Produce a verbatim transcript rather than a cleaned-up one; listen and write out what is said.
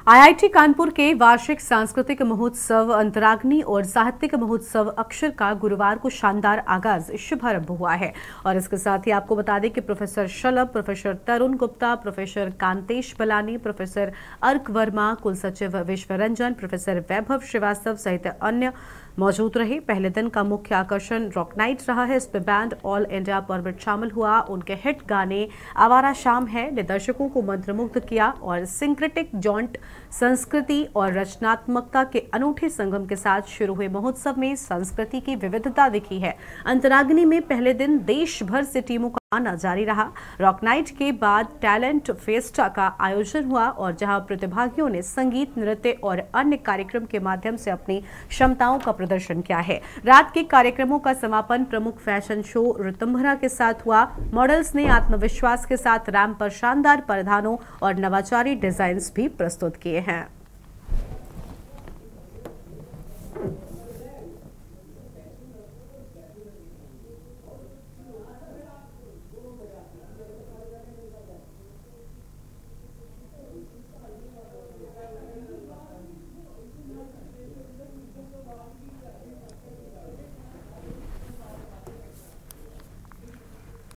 IIT Kanpur के वार्षिक सांस्कृतिक महोत्सव अंतराग्नि और साहित्यिक महोत्सव अक्षर का गुरुवार को शानदार आगाज शुभारंभ हुआ है। और इसके साथ ही आपको बता दें कि professor Shalabh, professor Tarun Gupta, professor Kantesh Balani, professor Arka Verma, कुलसचिव विश्वरंजन, प्रोफेसर वैभव श्रीवास्तव सहित अन्य मौजूद रहे। पहले दिन का मुख्य आकर्षण रॉक नाइट रहा है। इसमें बैंड ऑल इंडिया परमिट शामिल हुआ। उनके हिट गाने आवारा शाम है ने दर्शकों को मंत्रमुग्ध किया और सिंक्रेटिक जॉन्ट संस्कृति और रचनात्मकता के अनूठे संगम के साथ शुरू हुए महोत्सव में संस्कृति की विविधता दिखी है। अंतराग्नि में पहले दिन देश भर से टीमों का आना जारी रहा। रॉक नाइट के बाद टैलेंट फेस्टा का आयोजन हुआ और जहां प्रतिभागियों ने संगीत, नृत्य और अन्य कार्यक्रम के माध्यम से अपनी क्षमताओं का प्रदर्शन किया है। रात के कार्यक्रमों का समापन प्रमुख फैशन शो ऋतुंभरा के साथ हुआ। मॉडल्स ने आत्मविश्वास के साथ रैंप पर शानदार परिधानों और नवाचारी डिजाइन्स भी प्रस्तुत किए हैं।